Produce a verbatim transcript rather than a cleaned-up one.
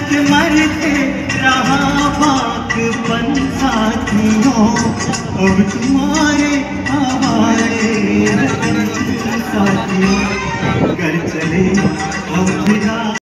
के मरते रहा बाकपन साथियों, अब तुम्हारे हवाले साथियों।